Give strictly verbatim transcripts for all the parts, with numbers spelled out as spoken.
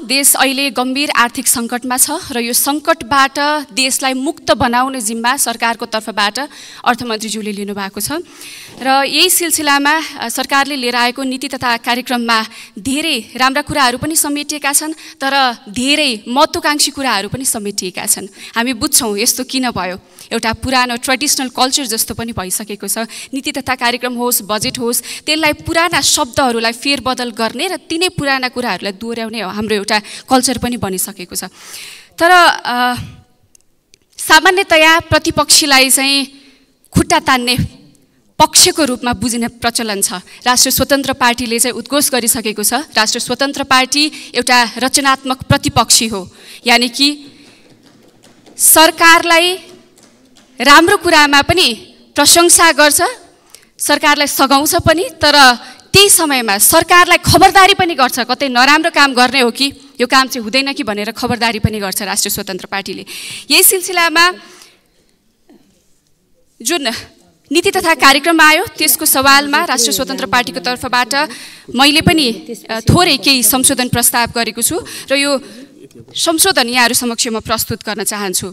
देश अहिले गम्भीर आर्थिक सङ्कटमा छ र यो सङ्कटबाट देशलाई मुक्त बनाउने जिम्मा सरकारको तर्फबाट अर्थमन्त्रीज्यूले लिनुभएको छ र यही सिलसिलामा सरकारले लिएर आएको नीति तथा कार्यक्रममा धेरै राम्रा कुराहरू पनि समेटिएका छन् तर धेरै महत्त्वकांक्षी कुराहरू पनि समेटिएका छन्। हामी बुझ्छौँ यस्तो किन भयो, एउटा पुरानो ट्रेडिसनल कल्चर जस्तो पनि भइसकेको छ। नीति तथा कार्यक्रम होस्, बजेट होस्, त्यसलाई पुराना शब्दहरूलाई फेरबदल गर्ने र तिनै पुराना कुराहरूलाई दोहोऱ्याउने हाम्रो एउटा कल्चर पनि बनिसकेको छ। तर सामान्यतया प्रतिपक्षीलाई चाहिँ खुट्टा तान्ने पक्षको रूपमा बुझिने प्रचलन छ। राष्ट्रिय स्वतन्त्र पार्टीले चाहिँ उद्घोष गरिसकेको छ, राष्ट्रिय स्वतन्त्र पार्टी एउटा रचनात्मक प्रतिपक्षी हो, यानि कि सरकारलाई राम्रो कुरामा पनि प्रशंसा गर्छ, सरकारलाई सघाउँछ पनि, तर त्यही समयमा सरकारलाई खबरदारी पनि गर्छ, कतै नराम्रो काम गर्ने हो कि यो काम चाहिँ हुँदैन कि भनेर खबरदारी पनि गर्छ राष्ट्रिय स्वतन्त्र पार्टीले। यही सिलसिलामा जुन नीति तथा कार्यक्रम आयो त्यसको सवालमा राष्ट्रिय स्वतन्त्र पार्टीको तर्फबाट मैले पनि थोरै केही संशोधन प्रस्ताव गरेको छु र यो संशोधन यहाँहरू समक्ष म प्रस्तुत गर्न चाहन्छु।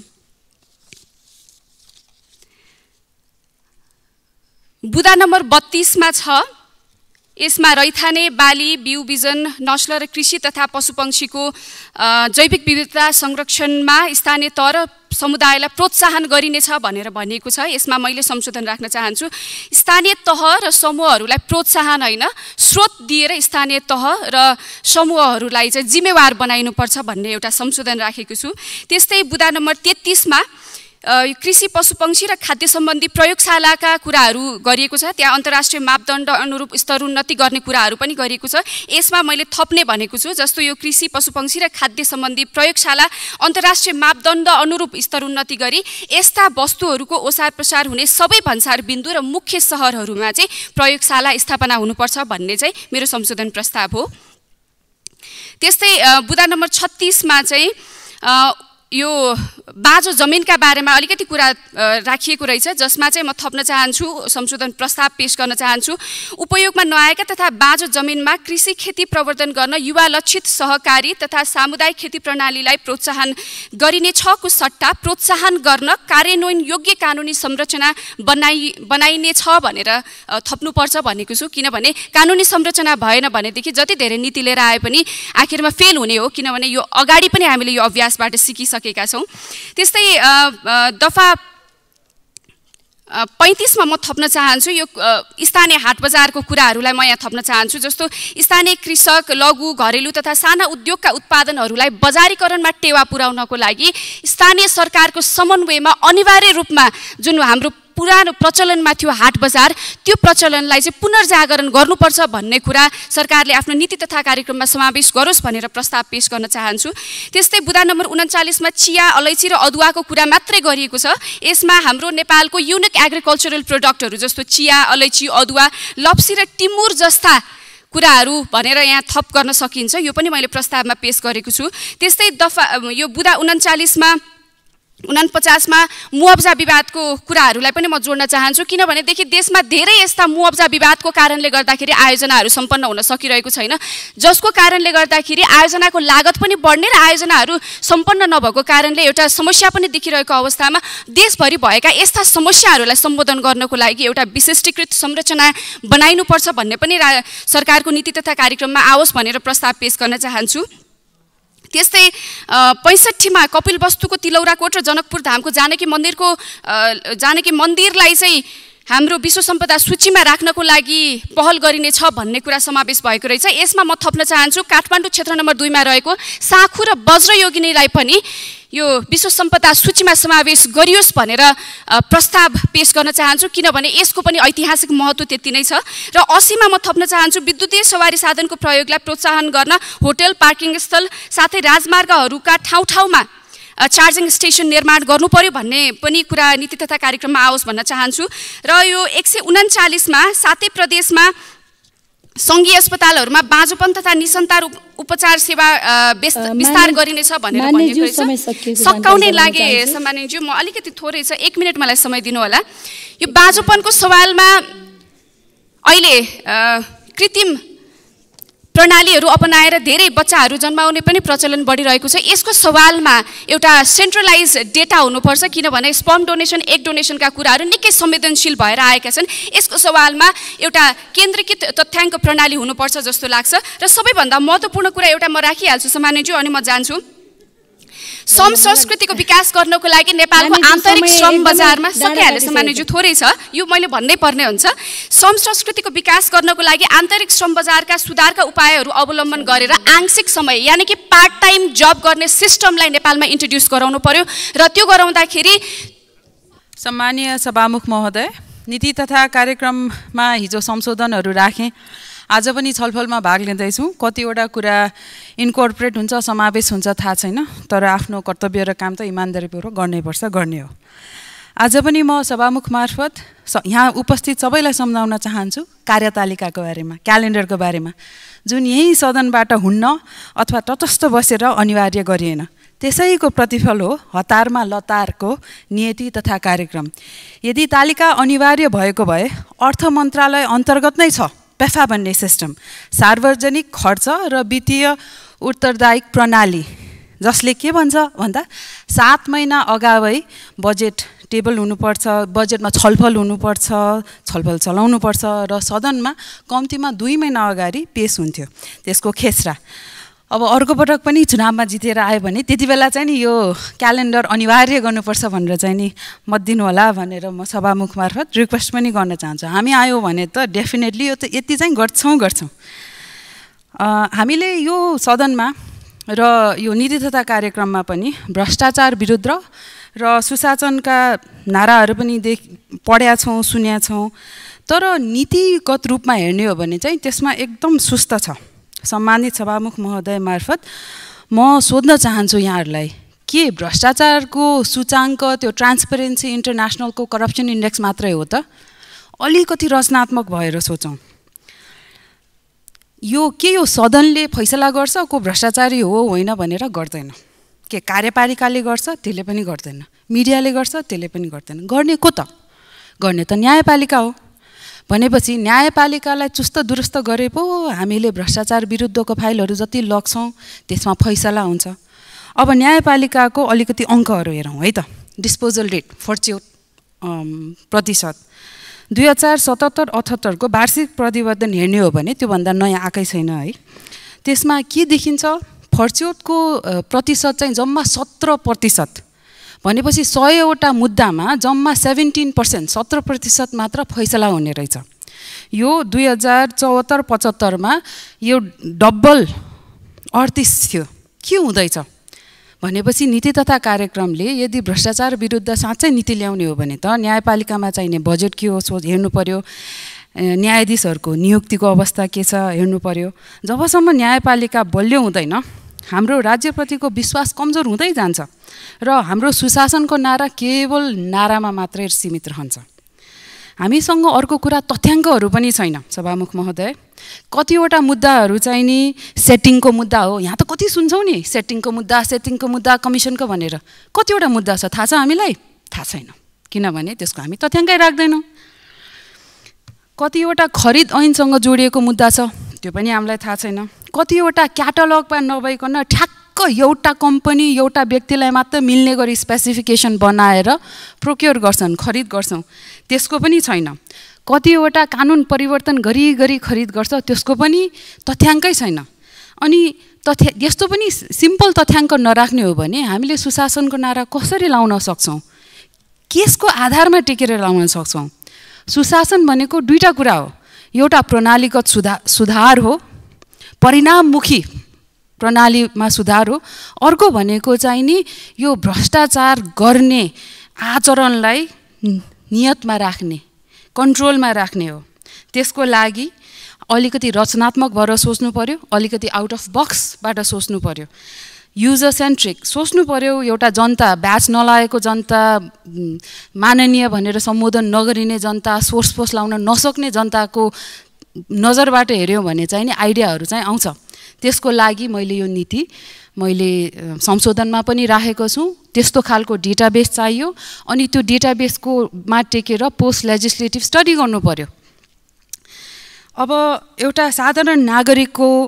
बुदा नम्बर बत्तीसमा छ, यसमा रैथाने, बाली, बिउ बिजन, नस्ल र कृषि तथा पशुपक्षीको जैविक विविधता संरक्षणमा स्थानीय तह र समुदायलाई प्रोत्साहन गरिनेछ भनेर भनिएको छ। यसमा मैले संशोधन राख्न चाहन्छु, स्थानीय तह र समूहहरूलाई प्रोत्साहन होइन, स्रोत दिएर स्थानीय तह र समूहहरूलाई चाहिँ जिम्मेवार बनाइनुपर्छ भन्ने एउटा संशोधन राखेको छु। त्यस्तै बुदा नम्बर तेत्तीसमा कृषि, पशुपक्षी र खाद्य सम्बन्धी प्रयोगशालाका कुराहरू गरिएको छ। त्यहाँ अन्तर्राष्ट्रिय मापदण्ड अनुरूप स्तरोन्नति गर्ने कुराहरू पनि गरिएको छ। यसमा मैले थप्ने भनेको छु, जस्तो यो कृषि, पशुपक्षी र खाद्य सम्बन्धी प्रयोगशाला अन्तर्राष्ट्रिय मापदण्ड अनुरूप स्तरोन्नति गरी यस्ता वस्तुहरूको ओसार प्रसार हुने सबै भन्सार बिन्दु र मुख्य सहरहरूमा चाहिँ प्रयोगशाला स्थापना हुनुपर्छ भन्ने चाहिँ मेरो संशोधन प्रस्ताव हो। त्यस्तै बुदा नम्बर छत्तीसमा चाहिँ यो बाँझो जमिनका बारेमा अलिकति कुरा राखिएको रहेछ, जसमा चाहिँ म थप्न चाहन्छु, संशोधन प्रस्ताव पेश गर्न चाहन्छु। उपयोगमा नआएका तथा बाँझो जमिनमा कृषि खेती प्रवर्धन गर्न युवा लक्षित सहकारी तथा सामुदायिक खेती प्रणालीलाई प्रोत्साहन गरिने छको सट्टा प्रोत्साहन गर्न कार्यान्वयन योग्य कानुनी संरचना बनाइ बनाइने छ भनेर थप्नुपर्छ भनेको छु। किनभने कानुनी संरचना भएन भनेदेखि जति धेरै नीति लिएर आए पनि आखिरमा फेल हुने हो, किनभने यो अगाडि पनि हामीले यो अभ्यासबाट सिकिसकेका छौँ। त्यस्तै दफा पैँतिसमा म थप्न चाहन्छु, यो स्थानीय हाट बजारको कुराहरूलाई म यहाँ थप्न चाहन्छु। जस्तो स्थानीय कृषक, लघु, घरेलु तथा साना उद्योगका उत्पादनहरूलाई बजारीकरणमा टेवा पुर्याउनको लागि स्थानीय सरकारको समन्वयमा अनिवार्य रूपमा जुन हाम्रो पुरानो प्रचलनमा थियो हाट बजार, त्यो प्रचलनलाई चाहिँ पुनर्जागरण गर्नुपर्छ भन्ने कुरा सरकारले आफ्नो नीति तथा कार्यक्रममा समावेश गरोस् भनेर प्रस्ताव पेश गर्न चाहन्छु। त्यस्तै बुदा नम्बर उन्चालिसमा चिया, अलैँची र अदुवाको कुरा मात्रै गरिएको छ। यसमा हाम्रो नेपालको युनिक एग्रिकल्चरल प्रोडक्टहरू जस्तो चिया, अलैँची, अदुवा, लप्सी र टिमुर जस्ता कुराहरू भनेर यहाँ थप गर्न सकिन्छ, यो पनि मैले प्रस्तावमा पेश गरेको छु। त्यस्तै दफा यो बुदा उन्चालिसमा उनपचासमा मुआब्जा विवादको कुराहरूलाई पनि म जोड्न चाहन्छु, किनभनेदेखि देशमा धेरै यस्ता मुआब्जा विवादको कारणले गर्दाखेरि आयोजनाहरू सम्पन्न हुन सकिरहेको छैन, जसको कारणले गर्दाखेरि आयोजनाको लागत पनि बढ्ने र आयोजनाहरू सम्पन्न नभएको कारणले एउटा समस्या पनि देखिरहेको अवस्थामा देशभरि भएका यस्ता समस्याहरूलाई सम्बोधन गर्नको लागि एउटा विशिष्टीकृत संरचना बनाइनुपर्छ भन्ने पनि सरकारको नीति तथा कार्यक्रममा आओस् भनेर प्रस्ताव पेश गर्न चाहन्छु। त्यस्तै पैँसठीमा कपिलवस्तुको तिलौराकोट र जनकपुर धामको जानकी मन्दिरको जानकी मन्दिरलाई चाहिँ हाम्रो विश्व सम्पदा सूचीमा राख्नको लागि पहल गरिनेछ भन्ने कुरा समावेश भएको रहेछ। यसमा म थप्न चाहन्छु, काठमाडौँ क्षेत्र नम्बर दुईमा रहेको साँखु र वज्रयोगिनीलाई पनि यो विश्व सम्पदा सूचीमा समावेश गरियोस् भनेर प्रस्ताव पेश गर्न चाहन्छु, किनभने यसको पनि ऐतिहासिक महत्त्व त्यति नै छ। र असीमा म थप्न चाहन्छु, विद्युतीय सवारी साधनको प्रयोगलाई प्रोत्साहन गर्न होटल, पार्किङ स्थल साथै राजमार्गहरूका ठाउँ ठाउँमा चार्जिङ स्टेसन निर्माण गर्नु पर्यो भन्ने पनि कुरा नीति तथा कार्यक्रममा आओस् भन्न चाहन्छु। र यो एक सय उन्चालिसमा सातै प्रदेशमा सङ्घीय अस्पतालहरूमा बाँझोपन तथा निसन्तान उपचार सेवा विस्तार गरिनेछ भनेर भनिएको रहेछ। सकाउने लागे सम्मानज्यू, म अलिकति थोरै छ, एक मिनट मलाई समय दिनु होला। यो बाँझोपनको सवालमा अहिले कृत्रिम प्रणालीहरू अपनाएर धेरै बच्चाहरू जन्माउने पनि प्रचलन बढिरहेको छ। यसको सवालमा एउटा सेन्ट्रलाइज डेटा हुनुपर्छ, किनभने स्पर्म डोनेसन एग डोनेसनका कुराहरू निकै संवेदनशील भएर आएका छन्। यसको सवालमा एउटा केन्द्रीकृत तथ्याङ्क प्रणाली हुनुपर्छ जस्तो लाग्छ। र सबैभन्दा महत्त्वपूर्ण कुरा एउटा म राखिहाल्छु सामान्यज्यू, अनि म जान्छु। श्रम संस्कृतिको विकास गर्नको लागि नेपालको आन्तरिक श्रम बजारमा सकिहाल्यो सामान्यज्यू, थोरै छ यो मैले भन्नै पर्ने हुन्छ। श्रम संस्कृतिको विकास गर्नको लागि आन्तरिक श्रम बजारका सुधारका उपायहरू अवलम्बन गरेर आंशिक समय यानि कि पार्ट टाइम जब गर्ने सिस्टमलाई नेपालमा इन्ट्रोड्युस गराउनु पर्यो। र त्यो गराउँदाखेरि सम्मानीय सभामुख महोदय, नीति तथा कार्यक्रममा हिजो संशोधनहरू राखेँ। आज पनि छलफलमा भाग लिँदैछु। कतिवटा कुरा इन्कर्पोरेट हुन्छ, समावेश हुन्छ थाहा छैन, तर आफ्नो कर्तव्य र काम त इमान्दारीपूर्वक गर्नैपर्छ, गर्ने हो। आज पनि म सभामुख मार्फत यहाँ उपस्थित सबैलाई सम्झाउन चाहन्छु कार्यतालिकाको बारेमा, क्यालेन्डरको बारेमा, जुन यही सदनबाट हुन्न अथवा तटस्थ बसेर अनिवार्य गरिएन। त्यसैको प्रतिफल हो हतारमा लतारको नियति तथा कार्यक्रम। यदि तालिका अनिवार्य भएको भए अर्थ मन्त्रालय अन्तर्गत नै छ पेफा भन्ने सिस्टम, सार्वजनिक खर्च र वित्तीय उत्तरदायिक प्रणाली, जसले के भन्छ भन्दा सात महिना अगावै बजेट टेबल हुनुपर्छ, बजेटमा छलफल हुनुपर्छ, छलफल चलाउनुपर्छ र सदनमा कम्तीमा दुई महिना अगाडि पेश हुन्थ्यो त्यसको खेसरा। अब अर्को पटक पनि चुनावमा जितेर आयो भने त्यति बेला चाहिँ नि यो क्यालेन्डर अनिवार्य गर्नुपर्छ भनेर चाहिँ नि मत दिनु होला भनेर म सभामुख मार्फत रिक्वेस्ट पनि गर्न चाहन्छु। हामी आयो भने त डेफिनेटली यो त यति चाहिँ गर्छौँ गर्छौँ हामीले यो सदनमा र यो नीति तथा कार्यक्रममा पनि भ्रष्टाचार विरुद्ध र सुशासनका नाराहरू पनि देख पढ्या छौँ, सुन्या छौँ, तर नीतिगत रूपमा हेर्ने हो भने चाहिँ त्यसमा एकदम सुस्त छ। सम्मानित सभामुख महोदय मार्फत म सोध्न चाहन्छु यहाँहरूलाई, के भ्रष्टाचारको सूचाङ्क त्यो ट्रान्सपेरेन्सी इन्टरनेसनलको करप्सन इन्डेक्स मात्रै हो त? अलिकति रचनात्मक भएर सोचौँ। यो के यो सदनले फैसला गर्छ को भ्रष्टाचारी हो होइन भनेर गर्दैन, के कार्यपालिकाले गर्छ त्यसले पनि गर्दैन, मिडियाले गर्छ त्यसले पनि गर्दैन, गर्ने को त? गर्ने त न्यायपालिका हो। भनेपछि न्यायपालिकालाई चुस्त दुरुस्त गरे पो हामीले भ्रष्टाचार विरुद्धको फाइलहरू जति लग्छौँ त्यसमा फैसला हुन्छ। अब न्यायपालिकाको अलिकति अङ्कहरू हेरौँ है त। डिस्पोजल रेट फर्च्युट प्रतिशत दुई हजार सतहत्तर अठहत्तरको वार्षिक प्रतिवेदन हेर्ने हो भने त्योभन्दा नयाँ आएकै छैन है। त्यसमा के देखिन्छ, फर्च्युटको प्रतिशत चाहिँ जम्मा सत्र प्रतिशत भनेपछि सयवटा मुद्दामा जम्मा सेभेन्टिन पर्सेन्ट सत्र प्रतिशत मात्र फैसला हुने रहेछ। यो दुई हजार चौहत्तर पचहत्तरमा यो डबल अडतिस थियो। के हुँदैछ भनेपछि नीति तथा कार्यक्रमले यदि भ्रष्टाचार विरुद्ध साँच्चै नीति ल्याउने हो भने त न्यायपालिकामा चाहिने बजेट के हो सो हेर्नु पर्यो, न्यायाधीशहरूको नियुक्तिको अवस्था के छ हेर्नु पर्यो। जबसम्म न्यायपालिका बलियो हुँदैन हाम्रो राज्यप्रतिको विश्वास कमजोर हुँदै जान्छ र हाम्रो सुशासनको नारा केवल नारामा मात्रै सीमित रहन्छ। हामीसँग अर्को कुरा तथ्याङ्कहरू पनि छैन सभामुख महोदय। कतिवटा मुद्दाहरू चाहिँ नि सेटिङको मुद्दा हो, यहाँ त कति सुन्छौँ नि सेटिङको मुद्दा सेटिङको मुद्दा कमिसनको भनेर। कतिवटा मुद्दा छ थाहा छ हामीलाई? थाहा छैन, किनभने त्यसको हामी तथ्याङ्कै राख्दैनौँ। कतिवटा खरिद ऐनसँग जोडिएको मुद्दा छ त्यो पनि हामीलाई थाहा छैन। कतिवटा क्याटलगमा नभइकन ठ्याक्क एउटा कम्पनी एउटा व्यक्तिलाई मात्र मिल्ने गरी स्पेसिफिकेसन बनाएर प्रोक्योर गर्छन्, खरिद गर्छौँ, त्यसको पनि छैन। कतिवटा कानुन परिवर्तन गरी गरी खरिद गर्छ त्यसको पनि तथ्याङ्कै छैन। अनि तथ्य यस्तो पनि सिम्पल तथ्याङ्क नराख्ने हो भने हामीले सुशासनको नारा कसरी लाउन सक्छौँ? केसको आधारमा टेकेर लाउन सक्छौँ? सुशासन भनेको दुईटा कुरा हो, एउटा प्रणालीगत सुधार सुधार हो, परिणाममुखी प्रणालीमा सुधार हो। अर्को भनेको चाहिँ नि यो भ्रष्टाचार गर्ने आचरणलाई नियतमा राख्ने, कन्ट्रोलमा राख्ने हो। त्यसको लागि अलिकति रचनात्मक भएर सोच्नु पर्यो, अलिकति आउट अफ बक्सबाट सोच्नु पर्यो, युजर सेन्ट्रिक सोच्नु पर्यो। एउटा जनता, ब्याच नलागेको जनता, माननीय भनेर सम्बोधन नगरिने जनता, सोर्स पोस्ट लाउन नसक्ने जनताको नजरबाट हेऱ्यौँ भने चाहिँ नि आइडियाहरू चाहिँ आउँछ। त्यसको लागि मैले यो नीति मैले संशोधनमा पनि राखेको छु। त्यस्तो खालको डेटाबेस चाहियो अनि त्यो डेटाबेसको मा टेकेर पोस्ट लेजिस्लेटिभ स्टडी गर्नु पर्यो। अब एउटा साधारण नागरिकको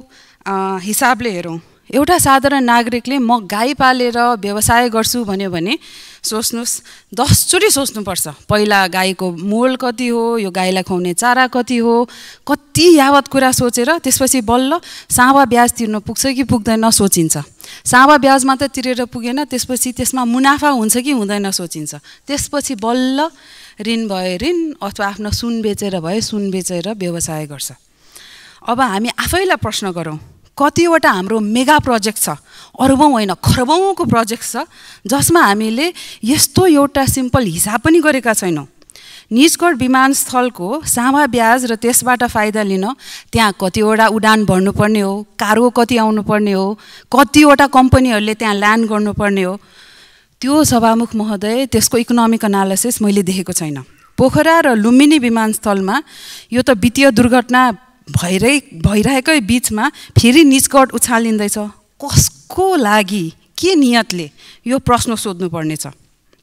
हिसाबले हेरौँ, एउटा साधारण नागरिकले म गाई पालेर व्यवसाय गर्छु भन्यो भने सोच्नुहोस्, दसचोटि सोच्नुपर्छ। पहिला गाईको मोल कति हो, यो गाईलाई खुवाउने चारा कति हो, कति यावत कुरा सोचेर त्यसपछि बल्ल सावा ब्याज तिर्न पुग्छ कि पुग्दैन सोचिन्छ। सावा ब्याज मात्र तिरेर पुगेन, त्यसपछि त्यसमा मुनाफा हुन्छ कि हुँदैन सोचिन्छ। त्यसपछि बल्ल ऋण भए ऋण अथवा आफ्नो सुन बेचेर भए सुन बेचेर व्यवसाय गर्छ। अब हामी आफैलाई प्रश्न गरौँ, कतिवटा हाम्रो मेगा प्रोजेक्ट छ, अरबौँ होइन खरबौँको प्रोजेक्ट छ, जसमा हामीले यस्तो एउटा सिम्पल हिसाब पनि गरेका छैनौँ। निजगढ विमानस्थलको सावा ब्याज र त्यसबाट फाइदा लिन त्यहाँ कतिवटा उडान भर्नुपर्ने हो, कार्गो कति आउनुपर्ने हो, कतिवटा कम्पनीहरूले त्यहाँ ल्यान्ड गर्नुपर्ने हो, त्यो सभामुख महोदय त्यसको इकोनोमिक एनालिसिस मैले देखेको छैन। पोखरा र लुम्बिनी विमानस्थलमा यो त वित्तीय दुर्घटना भइरहे भइरहेकै बिचमा फेरि निजगढ उछालिँदैछ। कसको लागि, के नियतले, यो प्रश्न सोध्नुपर्ने छ।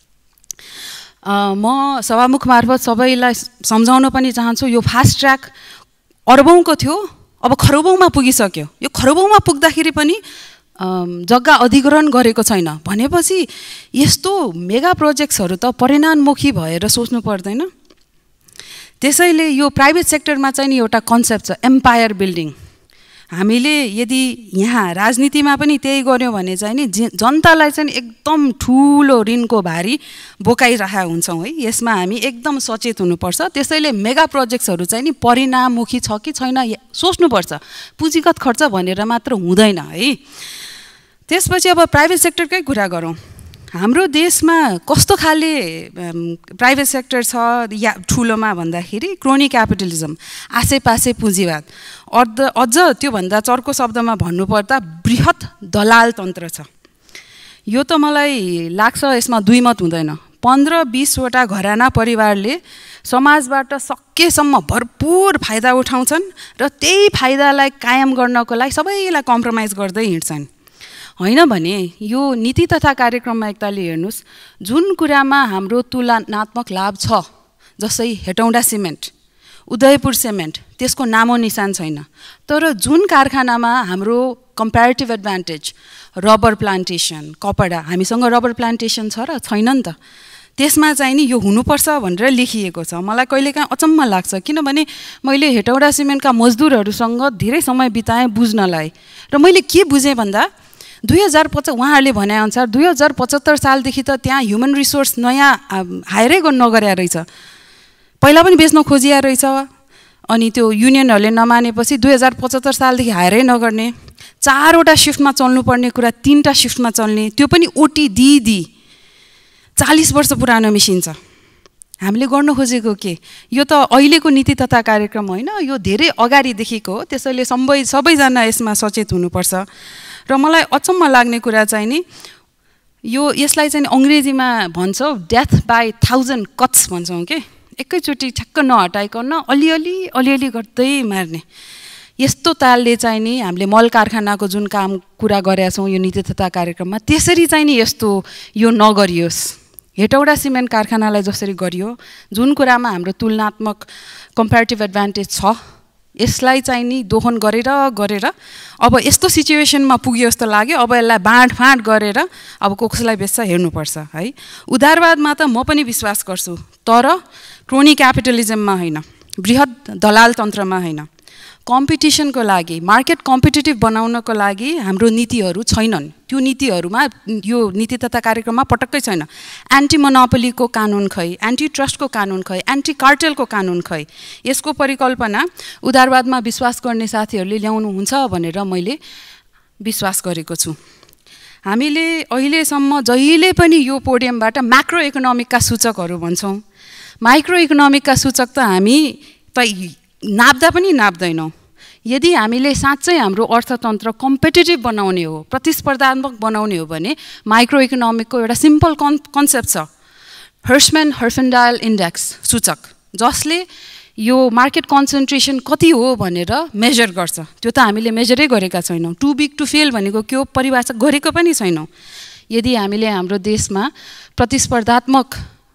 म सभामुख मार्फत सबैलाई सम्झाउन पनि चाहन्छु, यो फास्ट ट्र्याक अरबौँको थियो, अब खरबौँमा पुगिसक्यो। यो खरबौँमा पुग्दाखेरि पनि जग्गा अधिग्रहण गरेको छैन भनेपछि यस्तो मेगा प्रोजेक्ट्सहरू त परिणाममुखी भएर सोच्नु पर्दैन। त्यसैले यो प्राइभेट सेक्टरमा चाहिँ नि एउटा कन्सेप्ट छ, एम्पायर बिल्डिङ। हामीले यदि यहाँ राजनीतिमा पनि त्यही गऱ्यौँ भने चाहिँ नि जनतालाई चाहिँ एकदम ठुलो ऋणको भारी बोकाइरहेका हुन्छौँ है। यसमा हामी एकदम सचेत हुनुपर्छ। त्यसैले मेगा प्रोजेक्ट्सहरू चाहिँ नि परिणाममुखी छ कि छैन सोच्नुपर्छ। पुँजीगत खर्च भनेर मात्र हुँदैन है। त्यसपछि अब प्राइभेट सेक्टरकै कुरा गरौँ। हाम्रो देशमा कस्तो खाले प्राइभेट सेक्टर छ या ठुलोमा भन्दाखेरि क्रोनी क्यापिटलिजम, आसेपासे पुँजीवाद, अझ अझ त्योभन्दा चर्को शब्दमा भन्नुपर्दा बृहत दलाल तन्त्र छ। यो त मलाई लाग्छ यसमा दुई मत हुँदैन। पन्ध्र बिसवटा घराना परिवारले समाजबाट सकेसम्म भरपुर फाइदा उठाउँछन् र त्यही फाइदालाई कायम गर्नको लागि सबैलाई कम्प्रोमाइज गर्दै हिँड्छन्। होइन भने यो नीति तथा कार्यक्रममा एकताले हेर्नुहोस्, जुन कुरामा हाम्रो तुलनात्मक लाभ छ, जस्तै हेटौँडा सिमेन्ट, उदयपुर सिमेन्ट, त्यसको नामो निशान छैन। तर जुन कारखानामा हाम्रो कम्पेरिटिभ एडभान्टेज, रबर प्लान्टेसन, कपडा, हामीसँग रबर प्लान्टेसन छ र छैन नि त, त्यसमा चाहिँ नि यो हुनुपर्छ भनेर लेखिएको छ। मलाई कहिलेकाहीँ अचम्म लाग्छ, किनभने मैले हेटौँडा सिमेन्टका मजदुरहरूसँग धेरै समय बिताएँ बुझ्नलाई, र मैले के बुझेँ भन्दा दुई हजार पच उहाँहरूले भनेअनुसार दुई हजार पचहत्तर सालदेखि त त्यहाँ ह्युमन रिसोर्स नयाँ हायरै गर्नु नगरेको रहेछ। पहिला पनि बेच्न खोजिया रहेछ, अनि त्यो युनियनहरूले नमानेपछि दुई हजार पचहत्तर सालदेखि हायरै नगर्ने, चारवटा सिफ्टमा चल्नुपर्ने कुरा तिनवटा सिफ्टमा चल्ने, त्यो पनि ओटी दिदी चालिस वर्ष पुरानो मेसिन छ। हामीले गर्न खोजेको के? यो त अहिलेको नीति तथा कार्यक्रम होइन, यो धेरै अगाडिदेखिको हो। त्यसैले सबै सबैजना यसमा सचेत हुनुपर्छ। र मलाई अचम्म लाग्ने कुरा चाहिँ नि यो यसलाई चाहिँ अङ्ग्रेजीमा भन्छौँ डेथ बाई थाउजन्ड कट्स भन्छौँ के, एकैचोटि ठ्याक्क नहटाइकन अलिअलि अलिअलि गर्दै मार्ने। यस्तो तालले चाहिँ नि हामीले मल कारखानाको जुन काम कुरा गरेका छौँ यो नीति तथा कार्यक्रममा, त्यसरी चाहिँ नि यस्तो यो नगरियोस्। हेटौँडा सिमेन्ट कारखानालाई जसरी गरियो, जुन कुरामा हाम्रो तुलनात्मक कम्पेरिटिभ एडभान्टेज छ, यसलाई चाहिँ नि दोहन गरेर गरेर अब यस्तो सिचुएसनमा पुग्यो जस्तो लाग्यो। अब यसलाई बाँडफाँड गरेर अब कसलाई बेच्छ हेर्नुपर्छ है। उदारवादमा त म पनि विश्वास गर्छु, तर क्रोनी क्यापिटलिजममा होइन, बृहत दलाल तन्त्रमा होइन। कम्पिटिसनको लागि, मार्केट कम्पिटिटिभ बनाउनको लागि हाम्रो नीतिहरू छैनन्। त्यो नीतिहरूमा यो नीति तथा कार्यक्रममा पटक्कै छैन। एन्टी मोनोपोलीको कानुन खै, एन्टी ट्रस्टको कानुन खै, एन्टी कार्टेलको कानुन खै। यसको परिकल्पना उदारवादमा विश्वास गर्ने साथीहरूले ल्याउनुहुन्छ भनेर मैले विश्वास गरेको छु। हामीले अहिलेसम्म जहिले पनि यो पोडियमबाट म्याक्रो इकोनोमिकका सूचकहरू भन्छौँ। माइक्रो इकोनोमिकका सूचक त हामी त नाप्दा पनि नाप्दैनौँ। यदि हामीले साँच्चै हाम्रो अर्थतन्त्र कम्पिटिटिभ बनाउने हो, प्रतिस्पर्धात्मक बनाउने हो भने माइक्रो इकोनोमिकको एउटा सिम्पल कन् कन्सेप्ट छ, हर्सम्यान हर्फेन्डाइल इन्डेक्स सूचक, जसले यो मार्केट कन्सन्ट्रेसन कति हो भनेर मेजर गर्छ। त्यो त हामीले मेजरै गरेका छैनौँ। टु बिग टु फेल भनेको के हो परिभाषा गरेको पनि छैनौँ। यदि हामीले हाम्रो देशमा प्रतिस्पर्धात्मक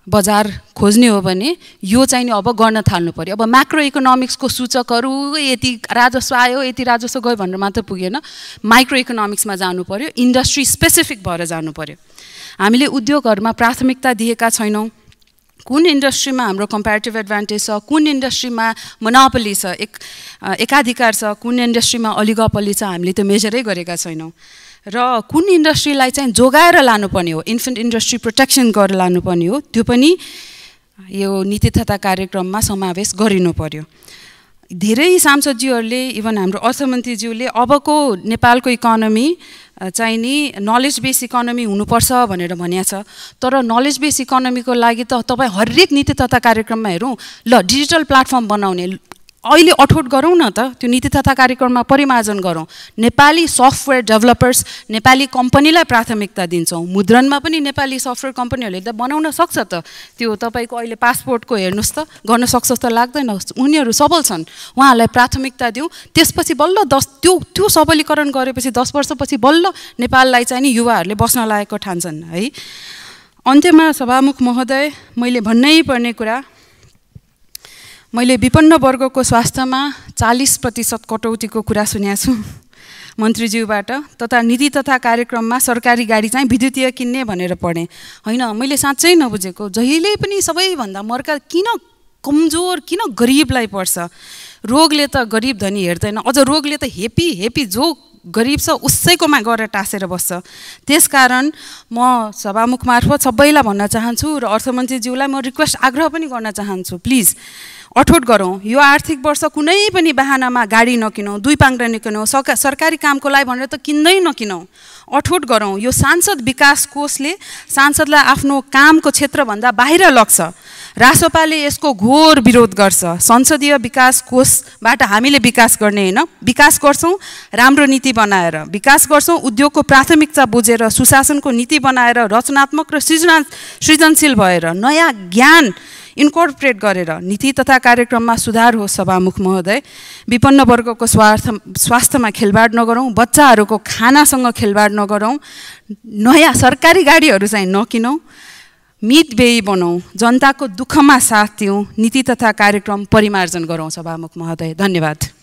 बजार खोज्ने हो भने यो चाहिँ नि अब गर्न थाल्नु पर्यो। अब म्याक्रो इकोनोमिक्सको सूचकहरू यति राजस्व आयो यति राजस्व गयो भनेर मात्र पुगेन, माइक्रो इकोनोमिक्समा जानु पर्यो, इन्डस्ट्री स्पेसिफिक भएर जानु पर्यो। हामीले उद्योगहरूमा प्राथमिकता दिएका छैनौँ। कुन इन्डस्ट्रीमा हाम्रो कम्पेरिटिभ एडभान्टेज छ, कुन इन्डस्ट्रीमा मोनोपोली छ, एक एकाधिकार छ, कुन इन्डस्ट्रीमा अलिगोपोली छ, हामीले त्यो मेजरै गरेका छैनौँ। र कुन इन्डस्ट्रीलाई चाहिँ जोगाएर लानुपर्ने हो, इन्फेन्ट इन्डस्ट्री प्रोटेक्सन गरेर लानुपर्ने हो, त्यो पनि यो नीति तथा कार्यक्रममा समावेश गरिनु पर्यो। धेरै सांसदज्यूहरूले इभन हाम्रो अर्थमन्त्रीज्यूले अबको नेपालको इकोनोमी चाहिँ नि नलेज बेस इकोनोमी हुनुपर्छ भनेर भनिएको छ। तर नलेज बेस इकोनोमीको लागि त तपाईँ हरेक नीति तथा कार्यक्रममा हेरौँ, ल डिजिटल प्लेटफर्म बनाउने अहिले अठोट गरौँ न त, त्यो नीति तथा कार्यक्रममा परिमार्जन गरौँ। नेपाली सफ्टवेयर डेभलपर्स, नेपाली कम्पनीलाई प्राथमिकता दिन्छौँ। मुद्रणमा पनि नेपाली सफ्टवेयर कम्पनीहरूले त बनाउन सक्छ त, त्यो तपाईँको अहिले पासपोर्टको हेर्नुहोस् त, गर्न सक्छ जस्तो लाग्दैन। उनीहरू सबल छन्, उहाँहरूलाई प्राथमिकता दिउँ। त्यसपछि बल्ल दस त्यो त्यो सबलीकरण गरेपछि दस वर्षपछि बल्ल नेपाललाई चाहिँ नि युवाहरूले बस्न लागेको ठान्छन् है। अन्त्यमा सभामुख महोदय, मैले भन्नै पर्ने कुरा, मैले विपन्न वर्गको स्वास्थ्यमा चालीस प्रतिशत कटौतीको कुरा सुनेको छु मन्त्रीज्यूबाट, तथा नीति तथा कार्यक्रममा सरकारी गाडी चाहिँ विद्युतीय किन्ने भनेर पढेँ। होइन, मैले साँच्चै नबुझेको, जहिले पनि सबैभन्दा मर्का किन कमजोर, किन गरिबलाई पर्छ। रोगले त गरिब धनी हेर्दैन, अझ रोगले त हेपी हेपी जो गरिब छ उसैकोमा गएर टाँसेर बस्छ। त्यसकारण म सभामुख मार्फत सबैलाई भन्न चाहन्छु र अर्थमन्त्रीज्यूलाई म रिक्वेस्ट आग्रह पनि गर्न चाहन्छु, प्लिज अठोट गरौँ। यो आर्थिक वर्ष कुनै पनि बहानामा गाडी नकिनौँ, दुई पाङ्ग्रा नकिनौँ, सरका सरकारी कामको लागि भनेर त किन्दै नकिनौँ। अठोट गरौँ। यो सांसद विकास कोषले सांसदलाई आफ्नो कामको क्षेत्रभन्दा बाहिर लग्छ। रासोपाले यसको घोर विरोध गर्छ। संसदीय विकास कोषबाट हामीले विकास गर्ने होइन, विकास गर्छौँ राम्रो नीति बनाएर, विकास गर्छौँ उद्योगको प्राथमिकता बुझेर, सुशासनको नीति बनाएर, रचनात्मक र सृजना सृजनशील भएर, नयाँ ज्ञान इन्कर्पोरेट गरेर नीति तथा कार्यक्रममा सुधार होस्। सभामुख महोदय, विपन्न वर्गको स्वार्थ स्वास्थ्यमा खेलबाड नगरौँ, बच्चाहरूको खानासँग खेलबाड नगरौँ, नयाँ सरकारी गाडीहरू चाहिँ नकिनौँ, मितव्ययी बनाऊँ, जनताको दुःखमा साथ दिउँ, नीति तथा कार्यक्रम परिमार्जन गरौँ। सभामुख महोदय, धन्यवाद।